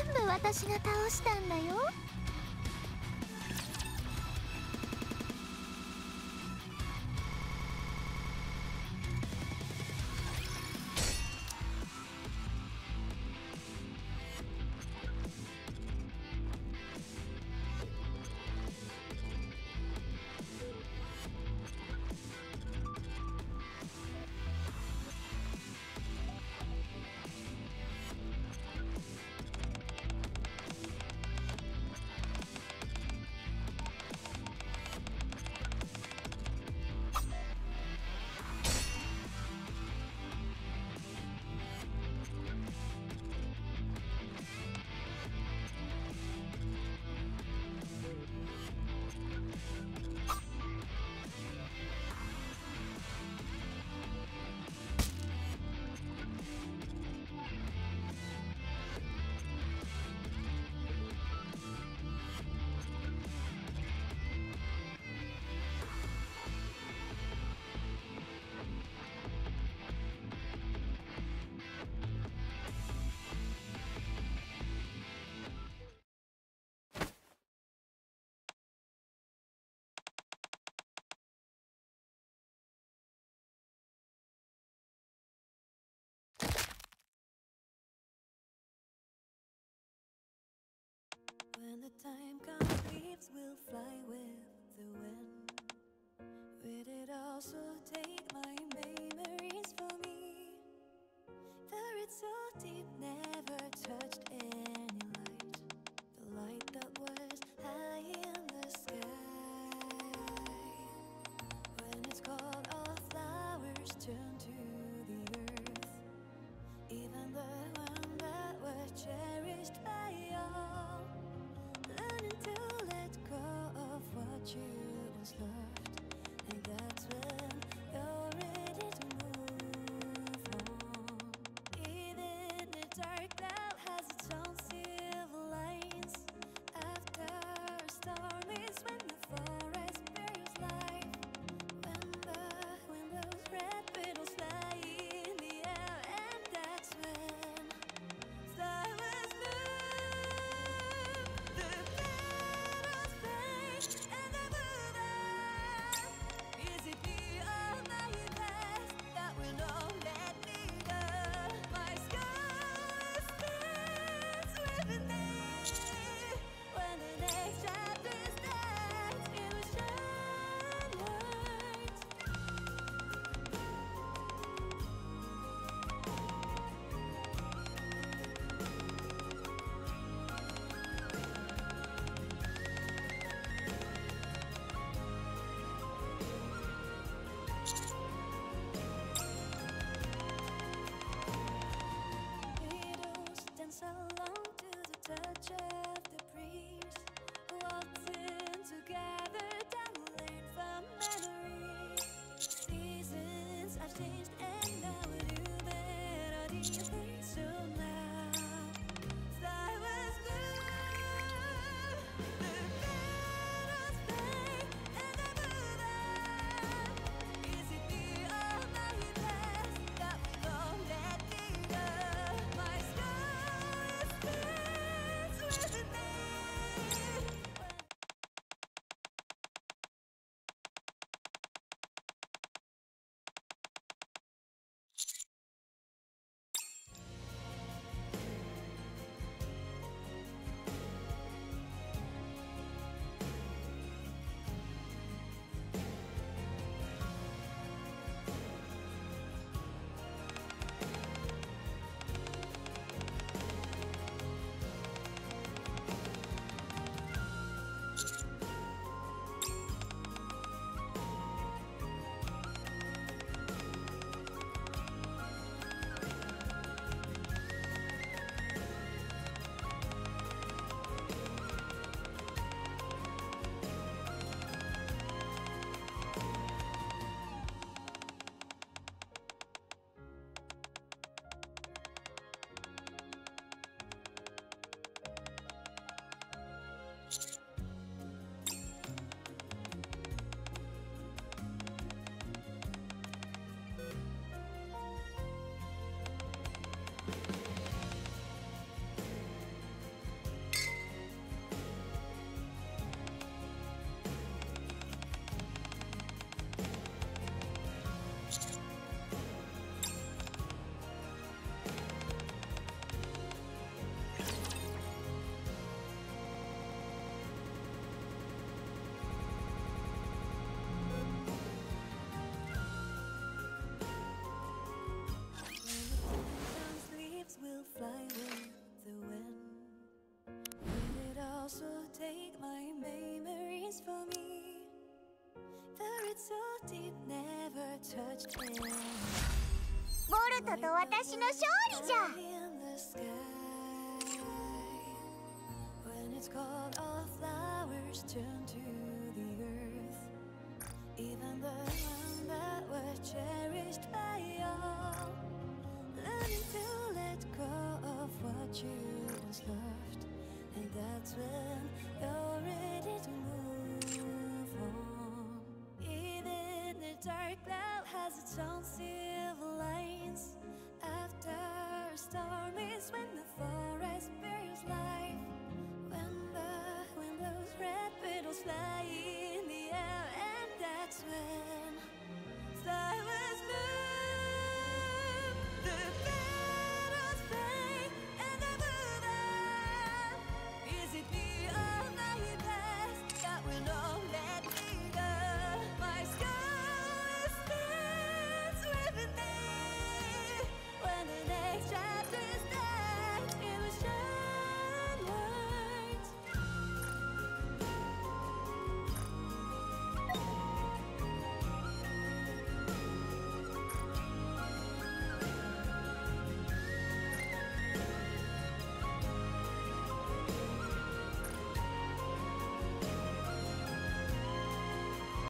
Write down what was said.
部私が倒したんだよ。 When the time comes, leaves will fly with the wind. Will it also take my memories for me? For it's so deep, never touched any light. The light that was high in the sky. When it's cold, all flowers turn to the earth. Even the one that was cherished by all. Learning to let go of what you once loved. And that's when you're ready to move on. Even the dark cloud has its own secret. also take my memories from me. The roots so deep, never touched them. ボルトと私の勝利じゃ。 In the sky, when it's cold, all flowers turn to the earth. Even the one that was cherished by all, learning to let go of what you once loved, and that's when you're ready to move on. Even the dark cloud has its own silver lines. After a storm is when the fall